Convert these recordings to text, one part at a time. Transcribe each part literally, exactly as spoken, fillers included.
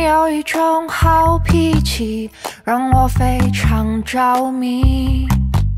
有一种好脾气，让我非常着迷。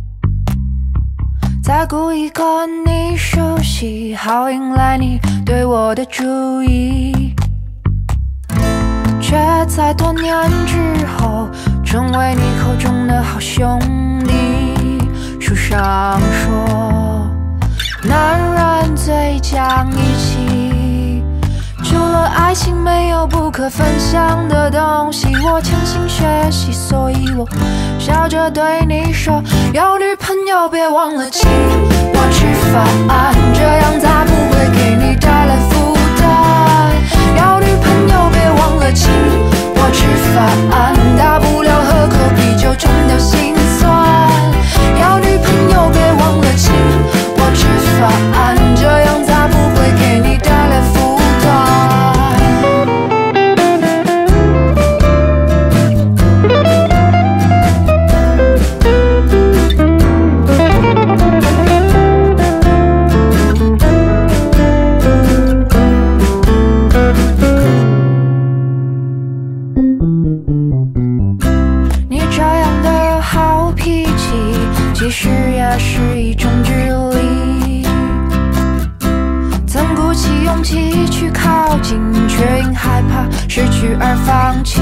在故意跟你熟悉，好引来你对我的注意，却在多年之后成为你口中的好兄弟。书上说，男人最讲义气，除了爱情没有不可分享的东西。我潜心学习，所以我笑着对你说，有女朋友别忘了请我吃饭，这样才不会给你带来负担。有女朋友别忘了请我吃饭，大不了喝口啤酒冲掉心酸。有女朋友别忘了请我吃饭，这样才不会给你带来负担。你这样的好脾气，其实也是一种距离。曾鼓起勇气去靠近，却因害怕失去而放弃。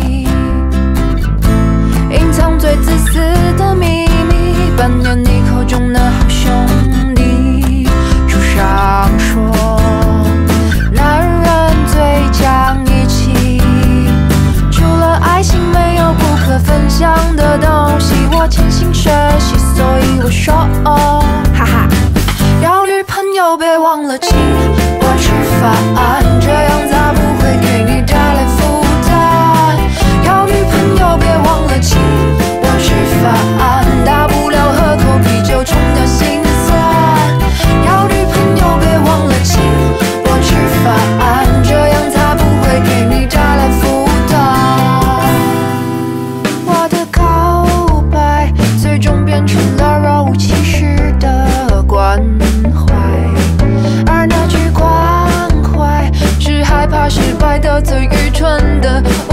隐藏最自私的秘密，扮演你口中的好兄弟。书上说，男人最讲义气，除了爱情没有不可分享的东西。我潜心学习，所以我说，哦，哈哈，有女朋友别忘了请我吃饭，这样才不会给你带来负担。有女朋友别忘了请我吃饭，大不了喝口啤酒冲掉心酸。有女朋友别忘了请我吃饭，这样才不会给你带来负担。我的告白最终变成了若无其事的关怀，而那句关怀是害怕失败的最愚蠢的